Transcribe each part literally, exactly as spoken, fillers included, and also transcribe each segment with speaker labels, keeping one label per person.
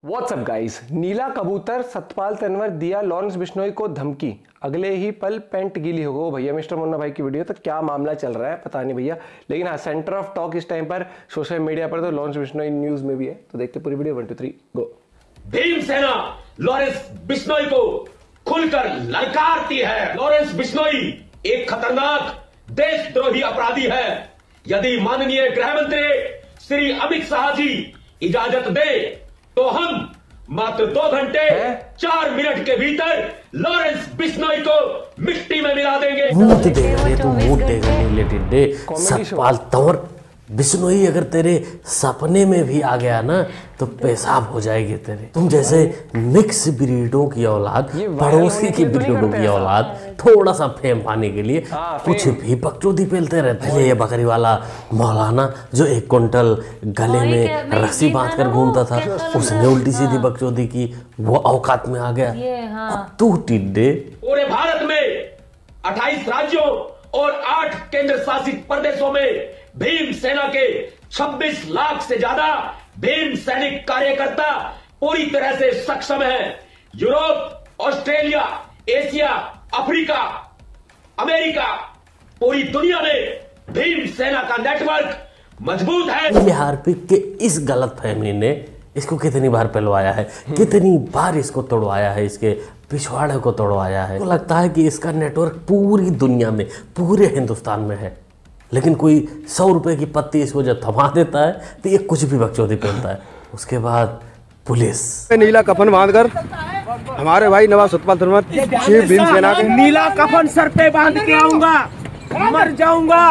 Speaker 1: WhatsApp guys, नीला कबूतर सतपाल तनवर दिया Lawrence Bishnoi को धमकी, अगले ही पल पेंट गीली हो गई। भैया मिस्टर मुन्ना भाई की वीडियो, तो क्या मामला चल रहा है पता नहीं भैया, लेकिन हाँ सेंटर ऑफ टॉक इस टाइम पर सोशल मीडिया पर तो लॉरेंस बिश्नोई न्यूज में भी है। तो देखते पूरी video, one two three go.
Speaker 2: Bhim Sena Lawrence Bishnoi को खुलकर ललकारती है। लॉरेंस बिश्नोई एक खतरनाक देशद्रोही अपराधी है। यदि माननीय गृह मंत्री श्री अमित शाह जी इजाजत दे तो हम मात्र दो घंटे चार मिनट के भीतर लॉरेंस बिश्नोई को मिट्टी में मिला देंगे।
Speaker 3: मूत देगा रे तू, मूत देगा नीले टिड्डे। सतपाल तंवर बिश्नोई अगर तेरे सपने में भी आ गया ना तो पेशाब हो जाएगी तेरे। तुम जैसे मिक्स ब्रीडों की औलाद, पड़ोसी की ब्रीडों की औलाद थोड़ा सा फेम पाने के लिए कुछ भी बकचोदी पेलते रहते हैं। ये बकरी वाला मौलाना जो एक कुंटल गले में रस्सी बांध कर घूमता था, उसने उल्टी सीधी बकचोदी की, वो औकात में आ गया। अब तू टिड्डे
Speaker 2: पूरे भारत में अट्ठाईस राज्यों और आठ केंद्र शासित प्रदेशों में भीम सेना के छब्बीस लाख से ज्यादा भीम सैनिक कार्यकर्ता पूरी तरह से सक्षम हैं। Europe, Australia, Asia, Africa, America, पूरी दुनिया में भीम सेना का नेटवर्क मजबूत है।
Speaker 3: हार्पिक के इस गलत फहमी ने इसको कितनी बार पहलवाया है, कितनी बार इसको तोड़वाया है, इसके पिछवाड़े को तोड़वाया है। तो लगता है कि इसका नेटवर्क पूरी दुनिया में, पूरे हिंदुस्तान में है, लेकिन कोई सौ रुपए की पत्ती इसको जब थमा देता है तो ये कुछ भी बकचोदी पहनता है। उसके बाद पुलिस
Speaker 4: नीला कफन बांधकर हमारे भाई नवाब सतपाल तनवर चीफ भीम सेना के
Speaker 5: नीला कफन सर पे बांध के आऊंगा, मर जाऊंगा।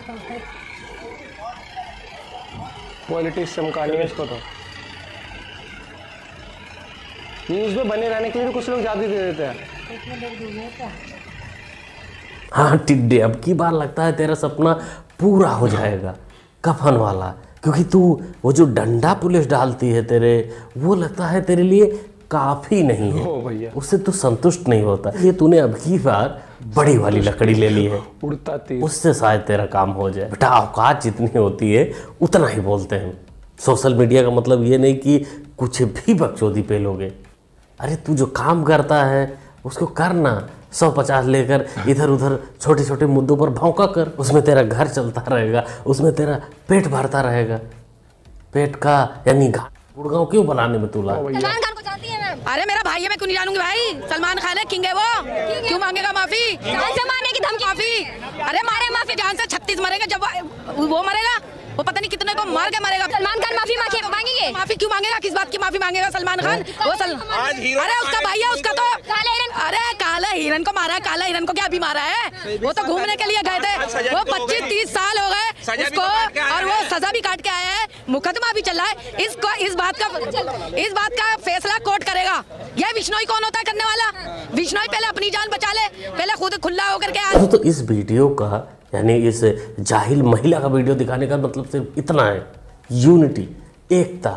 Speaker 1: पॉलिटिक्स चमकानी है इसको। तो न्यूज में बने रहने के लिए कुछ लोग ज्यादा दे देते हैं।
Speaker 3: हाँ टिड्डे, अब की बार लगता है तेरा सपना पूरा हो जाएगा कफन वाला, क्योंकि तू वो जो डंडा पुलिस डालती है तेरे, वो लगता है तेरे लिए काफी नहीं है, उससे तू संतुष्ट नहीं होता। ये तूने अब की बार बड़ी वाली लकड़ी ले ली है,
Speaker 1: उड़ता तीर,
Speaker 3: उससे शायद तेरा काम हो जाए। बेटा औकात जितनी होती है उतना ही बोलते हैं। सोशल मीडिया का मतलब ये नहीं कि कुछ भी बकचोदी पे लोगे। अरे तू जो काम करता है उसको करना, सौ पचास लेकर इधर उधर छोटे छोटे मुद्दों पर भौंका कर, उसमें तेरा घर चलता रहेगा, उसमें तेरा पेट भरता रहेगा। पेट का यानी गुड़गांव क्यों बनाने में तू ला?
Speaker 6: सलमान खान को चाहती है मैम। अरे मेरा भाई है, मैं क्यों नहीं जानूंगी भाई। सलमान खान है, किंग है वो, क्यों मांगेगा माफी? जान से मारने की धमकी। माफी? अरे मारे माफी, जान से छत्तीस मरेंगे जब वो मरेगा, वो पता नहीं कितने को मार के मरेगा। सलमान खान माफी मांगेंगे? माफी क्यों मांगेगा? किस बात की माफी मांगेगा सलमान खान? वो सल अरे उसका भाई है, उसका तो अरे काला हिरन को मारा है। काला हिरन को क्या अभी मारा है? वो तो घूमने के लिए गए थे, वो पच्चीस तीस साल हो गए उसको, और वो सजा भी काट के आया है, मुकदमा भी चल रहा है। इसको इस बात का इस बात का फैसला कोर्ट करेगा। ये बिश्नोई कौन होता है करने वाला? बिश्नोई पहले अपनी जान बचा ले, पहले खुद खुला होकर के आ।
Speaker 3: तो इस वीडियो का यानी इस जाहिल महिला का वीडियो दिखाने का मतलब सिर्फ इतना है, यूनिटी, एकता,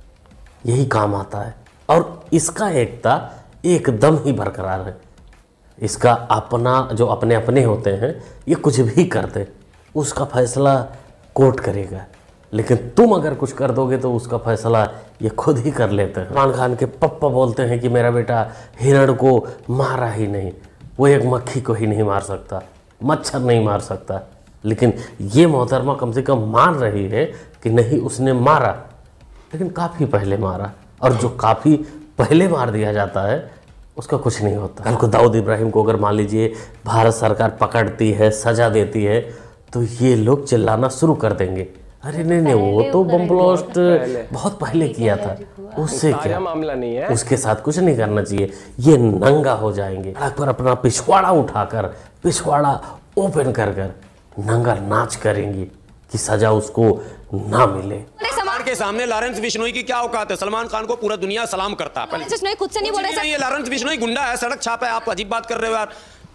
Speaker 3: यही काम आता है। और इसका एकता एकदम ही बरकरार है। इसका अपना जो अपने अपने होते हैं, ये कुछ भी करते, उसका फैसला कोर्ट करेगा, लेकिन तुम अगर कुछ कर दोगे तो उसका फैसला ये खुद ही कर लेते हैं। सलमान खान के पप्पा बोलते हैं कि मेरा बेटा हिरण को मारा ही नहीं, वो एक मक्खी को ही नहीं मार सकता, मच्छर नहीं मार सकता, लेकिन ये मोहतरमा कम से कम मान रही है कि नहीं उसने मारा, लेकिन काफ़ी पहले मारा। और जो काफ़ी पहले मार दिया जाता है उसका कुछ नहीं होता। कल को दाऊद इब्राहिम को अगर मान लीजिए भारत सरकार पकड़ती है, सजा देती है, तो ये लोग चिल्लाना शुरू कर देंगे, अरे नहीं नहीं वो तो बम ब्लास्ट बहुत पहले किया था, उससे क्या
Speaker 1: मामला नहीं है,
Speaker 3: उसके साथ कुछ नहीं करना चाहिए। ये नंगा हो जाएंगे, सड़क पर अपना पिछवाड़ा उठाकर, पिछवाड़ा ओपन कर कर नंगा नाच करेंगी कि सजा उसको ना मिले।
Speaker 7: के सामने लॉरेंस बिश्नोई की क्या औकात है? सलमान खान को पूरा दुनिया सलाम करता है।
Speaker 6: बिश्नोई खुद से नहीं बोल रहे।
Speaker 7: ये लॉरेंस बिश्नोई गुंडा है, सड़क छाप है। आप अजीब बात कर रहे हो यार।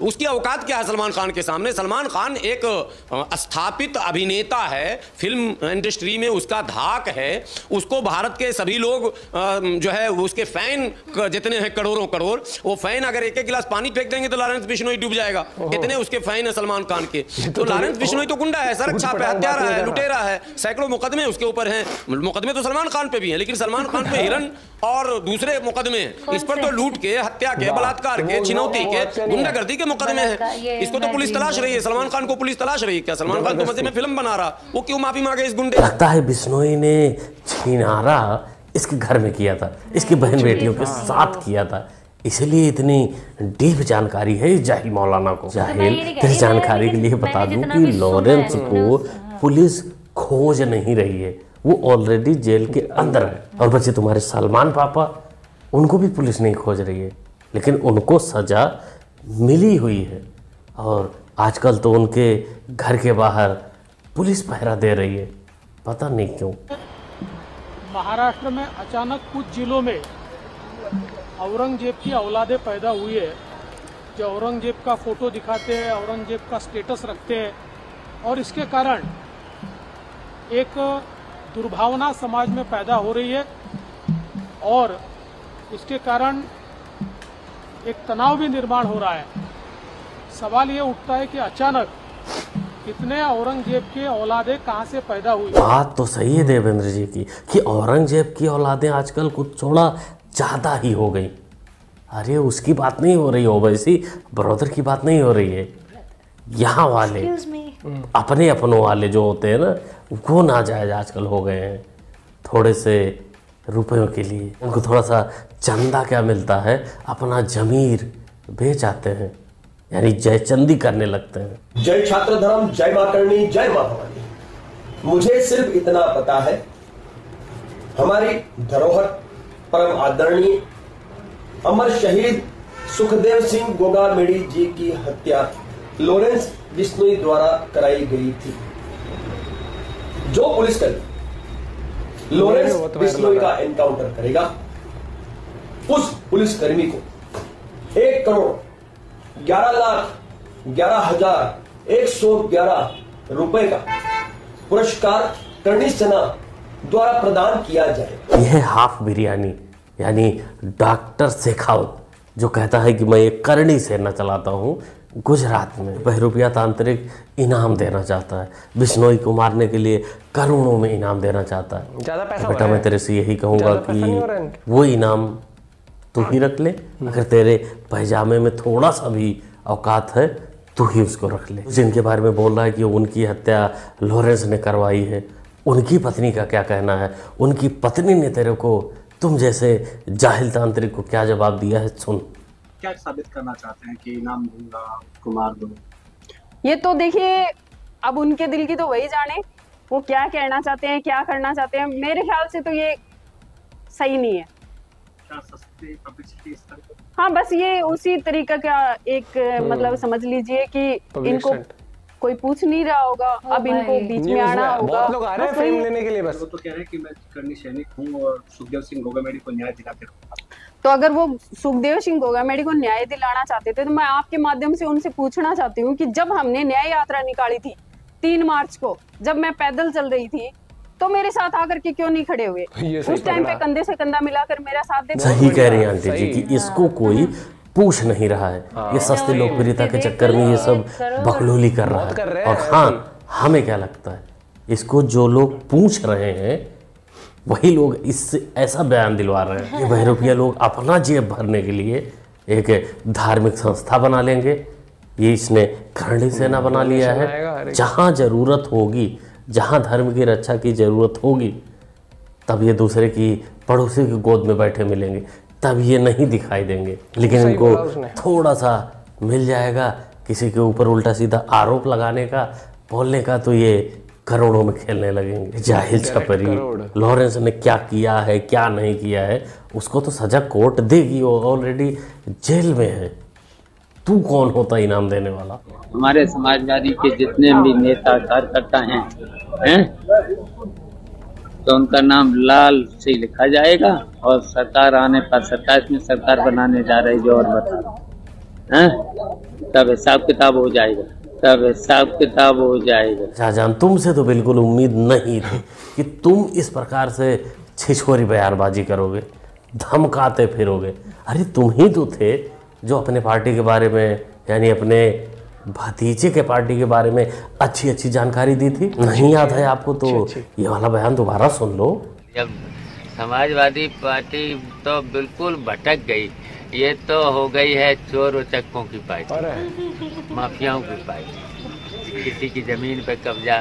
Speaker 7: उसकी औकात क्या है सलमान खान के सामने? सलमान खान एक स्थापित अभिनेता है, फिल्म इंडस्ट्री में उसका धाक है, उसको भारत के सभी लोग जो है उसके फैन जितने हैं करोड़ों करोड़, वो फैन अगर एक एक गिलास पानी फेंक देंगे तो लॉरेंस बिश्नोई डूब जाएगा। कितने उसके फैन है सलमान खान के। तो लॉरेंस बिश्नोई तो गुंडा है, सड़क छापे, हत्यारा है, लुटेरा है, सैकड़ों मुकदमे उसके ऊपर हैं। मुकदमे तो सलमान खान पे भी हैं, लेकिन सलमान खान पे हिरन और दूसरे मुकदमे हैं। इस पर तो लूट के, हत्या के, बलात्कार के, छिनौती के, गुंडागर्दी के मुकदमे हैं। इसको तो पुलिस तलाश रही है। सलमान खान को पुलिस तलाश रही है क्या? सलमान खान तो मजे में फिल्म बना रहा, वो क्यों माफी मांगे इस गुंडे?
Speaker 3: लगता है बिश्नोई ने छिनारा इसके घर में किया था, इसकी बहन बेटियों के साथ किया था, इसलिए इतनी डीप जानकारी है इस जाहिल मौलाना को। जाहिल, तेरी जानकारी के लिए बता दूं कि लॉरेंस को पुलिस खोज नहीं रही है, वो ऑलरेडी जेल के अंदर है। और बच्चे तुम्हारे सलमान पापा, उनको भी पुलिस नहीं खोज रही है, लेकिन उनको सजा मिली हुई है। और आजकल तो उनके घर के बाहर पुलिस पहरा दे रही है, पता नहीं क्यों।
Speaker 8: महाराष्ट्र में अचानक कुछ जिलों में औरंगजेब की औलादें पैदा हुई है, जो औरंगजेब का फोटो दिखाते हैं, औरंगजेब का स्टेटस रखते हैं, और इसके कारण एक दुर्भावना समाज में पैदा हो रही है और इसके कारण एक तनाव भी निर्माण हो रहा है। सवाल ये उठता है कि अचानक इतने औरंगजेब के औलादें कहाँ से पैदा हुई?
Speaker 3: बात तो सही है देवेंद्र जी की कि औरंगजेब की औलादें आजकल कुछ थोड़ा ज़्यादा ही हो गई। अरे उसकी बात नहीं हो रही, ओवैसी ब्रदर की बात नहीं हो रही है। यहाँ वाले अपने अपनों वाले जो होते हैं ना, वो नाजायज आजकल हो गए हैं। थोड़े से रुपयों के लिए उनको थोड़ा सा चंदा क्या मिलता है, अपना जमीर बेच आते हैं, यानी जय चंदी करने लगते हैं।
Speaker 9: जय छात्र धर्म, जय मां करणी, जय मां भवानी। मुझे सिर्फ इतना पता है, हमारी धरोहर परम आदरणीय अमर शहीद सुखदेव सिंह गोगामेडी जी की हत्या लॉरेंस बिश्नोई द्वारा कराई गई थी। जो पुलिसकर्मी लॉरेंस बिश्नोई का एनकाउंटर करेगा, उस पुलिसकर्मी को एक करोड़ ग्यारह लाख ग्यारह हजार एक सौ ग्यारह रुपए का पुरस्कार करणी सेना द्वारा प्रदान किया जाए।
Speaker 3: यह हाफ बिरयानी, यानी डॉक्टर शेखावत जो कहता है कि मैं एक करणी सेना चलाता हूँ, गुजरात में बहरूपिया तांत्रिक इनाम देना चाहता है, बिश्नोई को मारने के लिए करोड़ों में इनाम देना चाहता है।
Speaker 1: ज्यादा पैसा
Speaker 3: बेटा मैं तेरे से यही कहूँगा कि वो इनाम तू ही रख ले। अगर तेरे पैजामे में थोड़ा सा भी औकात है, तू ही उसको रख ले। जिनके बारे में बोल रहा है कि उनकी हत्या लॉरेंस ने करवाई है, उनकी पत्नी का क्या कहना है? उनकी पत्नी ने तेरे को, तुम जैसे जाहिल तांत्रिक को क्या जवाब दिया है, सुन।
Speaker 10: क्या साबित करना चाहते हैं कि इनाम दूंगा, उसको मार दूं?
Speaker 11: ये तो देखिए अब उनके दिल की तो वही जाने, वो क्या कहना चाहते हैं, क्या करना चाहते हैं। मेरे ख्याल से तो ये सही नहीं है।
Speaker 10: क्या सस्ती पब्लिसिटी इस तरह?
Speaker 11: हाँ, बस ये उसी तरीका का एक मतलब समझ लीजिए कि इनको कोई पूछ नहीं रहा होगा, अब इनको बीच में आना होगा।
Speaker 1: बहुत लोग आ रहे हैं फेम लेने के लिए बस।
Speaker 10: वो तो कह रहे हैं कि मैं करणी सैनिक हूँ और सुखदेव सिंह गोगामेडी को न्याय दिलाते रहूंगा।
Speaker 11: तो अगर वो सुखदेव सिंह गोगामेडी को न्याय दिलाना चाहते थे, तो मैं आपके माध्यम से उनसे पूछना चाहती हूँ कि जब हमने न्याय यात्रा निकाली थी तीन मार्च को, जब मैं पैदल चल रही थी, तो मेरे साथ आकर के क्यों नहीं खड़े हुए? उस टाइम पे कंधे से कंधा मिलाकर मेरा साथ देते।
Speaker 3: सही कह रही हैं आंटी जी कि इसको कोई पूछ नहीं रहा है। ये सस्ती लोकप्रियता के चक्कर में ये सब बकलोली कर रहा है। और हाँ, हमें क्या लगता है, इसको जो लोग पूछ रहे हैं वही लोग इससे ऐसा बयान दिलवा रहे हैं कि बहरूपिया लोग अपना जेब भरने के लिए एक धार्मिक संस्था बना लेंगे। ये इसने करणी सेना बना लिया है। जहाँ जरूरत होगी, जहाँ धर्म की रक्षा की जरूरत होगी, तब ये दूसरे की पड़ोसी की गोद में बैठे मिलेंगे, तब ये नहीं दिखाई देंगे। लेकिन इनको थोड़ा सा मिल जाएगा किसी के ऊपर उल्टा सीधा आरोप लगाने का, बोलने का, तो ये करोड़ों में खेलने लगेंगे। जाहिल छपरी लॉरेंस ने क्या किया है, क्या नहीं किया है, उसको तो सजा कोर्ट देगी, वो ऑलरेडी जेल में है। तू कौन होता इनाम देने वाला?
Speaker 12: हमारे समाजवादी के जितने भी नेता कार्यकर्ता हैं हैं तो उनका नाम लाल से लिखा जाएगा और सरकार आने पर सरकार में सरकार बनाने जा रही जो और बता हैं, तब हिसाब किताब हो जाएगा, तब हिसाब किताब हो जाएगा।
Speaker 3: शाहजहां, तुमसे तो बिल्कुल उम्मीद नहीं थी कि तुम इस प्रकार से छिछोरी बयानबाजी करोगे, धमकाते फिरोगे। अरे तुम ही तो थे जो अपने पार्टी के बारे में, यानी अपने भतीजे के पार्टी के बारे में अच्छी अच्छी जानकारी दी थी। नहीं याद है आपको? तो ये वाला बयान दोबारा सुन लो।
Speaker 12: जब समाजवादी पार्टी तो बिल्कुल भटक गई, ये तो हो गई है चोर उचक्कों की पार्टी, माफियाओं की पार्टी। किसी की जमीन पे कब्जा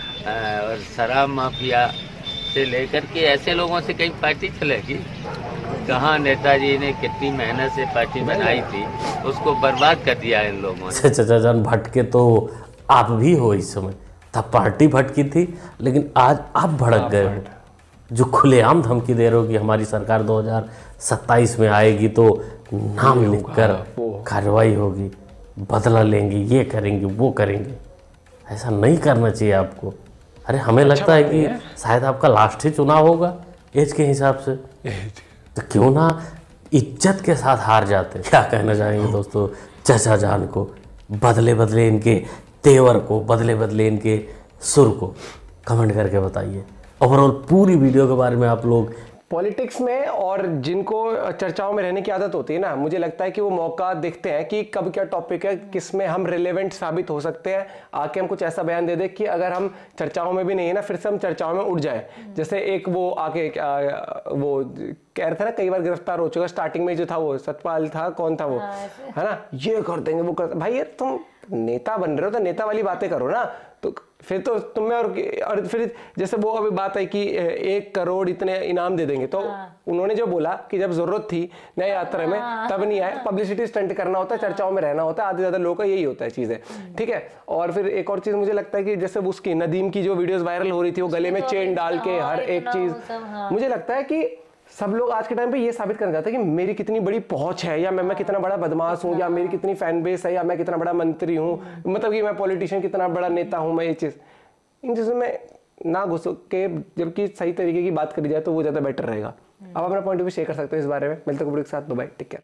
Speaker 12: और शराब माफिया से लेकर के ऐसे लोगों से कई पार्टी चलेगी। कहाँ नेताजी ने कितनी मेहनत से पार्टी बनाई थी, उसको बर्बाद कर दिया इन लोगों ने।
Speaker 3: चाचा जान, भटके तो आप भी हो इस समय। तब पार्टी भटकी थी, लेकिन आज आप भड़क गए हो, जो खुलेआम धमकी दे रहे हो कि हमारी सरकार दो हज़ार सत्ताईस में आएगी तो नाम लिखकर कार्रवाई होगी, बदला लेंगे, ये करेंगे, वो करेंगे। ऐसा नहीं करना चाहिए आपको। अरे हमें लगता है कि शायद आपका लास्ट ही चुनाव होगा एज के हिसाब से, तो क्यों ना इज्जत के साथ हार जाते। क्या कहना चाहेंगे दोस्तों चाचा जान को? बदले बदले इनके तेवर को, बदले बदले इनके सुर को कमेंट करके बताइए। ओवरऑल पूरी वीडियो के बारे में आप लोग
Speaker 1: पॉलिटिक्स में और जिनको चर्चाओं में रहने की आदत होती है ना, मुझे लगता है कि वो मौका देखते हैं कि कब क्या टॉपिक है, किस में हम रिलेवेंट साबित हो सकते हैं, आके हम कुछ ऐसा बयान दे दे कि अगर हम चर्चाओं में भी नहीं है ना, फिर से हम चर्चाओं में उठ जाए। जैसे एक वो आके आ, वो कह रहे थे ना, कई बार गिरफ्तार हो चुका, स्टार्टिंग में जो था वो सतपाल था, कौन था वो, है ना, ये कर देंगे, वो कर। भाई यार तुम नेता बन रहे हो तो नेता वाली बातें करो ना। तो फिर तो तुम्हें और, और फिर जैसे वो अभी बात है कि एक करोड़ इतने इनाम दे देंगे, तो हाँ। उन्होंने जो बोला कि जब जरूरत थी नए यात्रा में हाँ। तब नहीं आए। पब्लिसिटी स्टंट करना होता है, चर्चाओं में रहना होता है, आधे ज्यादा लोगों का यही होता है चीजें, ठीक है। और फिर एक और चीज मुझे लगता है कि जैसे उसकी नदीम की जो वीडियोस वायरल हो रही थी, वो गले में चेन डाल के हर एक चीज, मुझे लगता है कि सब लोग आज के टाइम पे ये साबित करना चाहते हैं कि मेरी कितनी बड़ी पहुंच है, या मैं मैं कितना बड़ा बदमाश हूँ, या मेरी कितनी फैन बेस है, या मैं कितना बड़ा मंत्री हूँ, मतलब कि मैं पॉलिटिशियन कितना बड़ा नेता हूँ। मैं ये चीज, इन चीजों में ना घुस के जबकि सही तरीके की बात करी जाए तो वो ज्यादा बेटर रहेगा। आप अपना पॉइंट ऑफ व्यू शेयर कर सकते हो इस बारे में। मिलते हैं एक साथ, बाय, टेक केयर।